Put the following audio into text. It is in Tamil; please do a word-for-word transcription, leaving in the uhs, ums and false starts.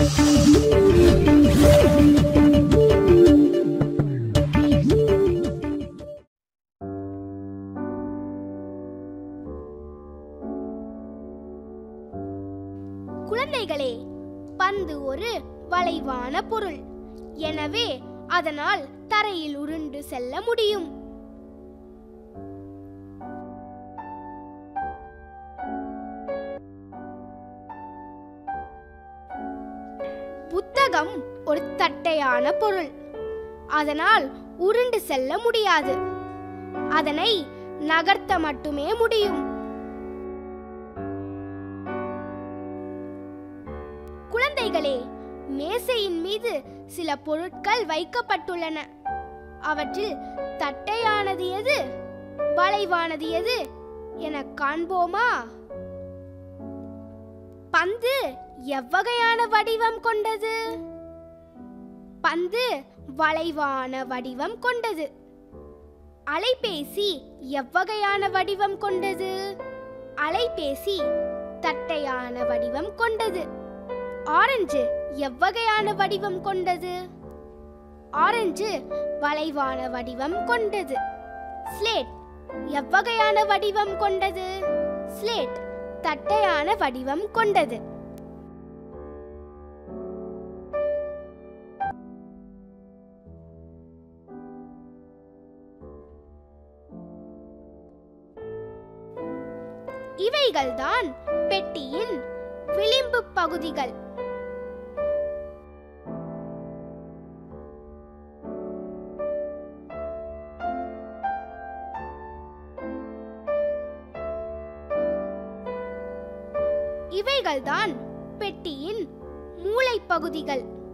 குழந்தைகளே, பந்து ஒரு வளைவான பொருள். எனவே அதனால் தரையில் உருண்டு செல்ல முடியும். புத்தகம் ஒரு தட்டையான பொருள். அதனால் உருண்டு செல்ல முடியாது. அதனை நகர்த்த மட்டுமே முடியும். குழந்தைகளே, மேசையின் மீது சில பொருட்கள் வைக்கப்பட்டுள்ளன. அவற்றில் தட்டையானது எது, வளைவானது எது என காண்போமா? பந்து எவ்வகையான வடிவம் கொண்டது? பந்து வளைவான வடிவம் கொண்டது. அலைபேசி எவ்வகையான வடிவம் கொண்டது? அலைபேசி தட்டையான வடிவம் கொண்டது. ஆரஞ்சு எவ்வகையான வடிவம் கொண்டது? ஆரஞ்சு வளைவான வடிவம் கொண்டது. ஸ்லேட் எவ்வகையான வடிவம் கொண்டது? ஸ்லேட் தட்டையான வடிவம் கொண்டது. இவைகள்தான் பெட்டியின் விளிம்பு பகுதிகள். இவைகள்தான் பெட்டியின் மூளைப்பகுதிகள்.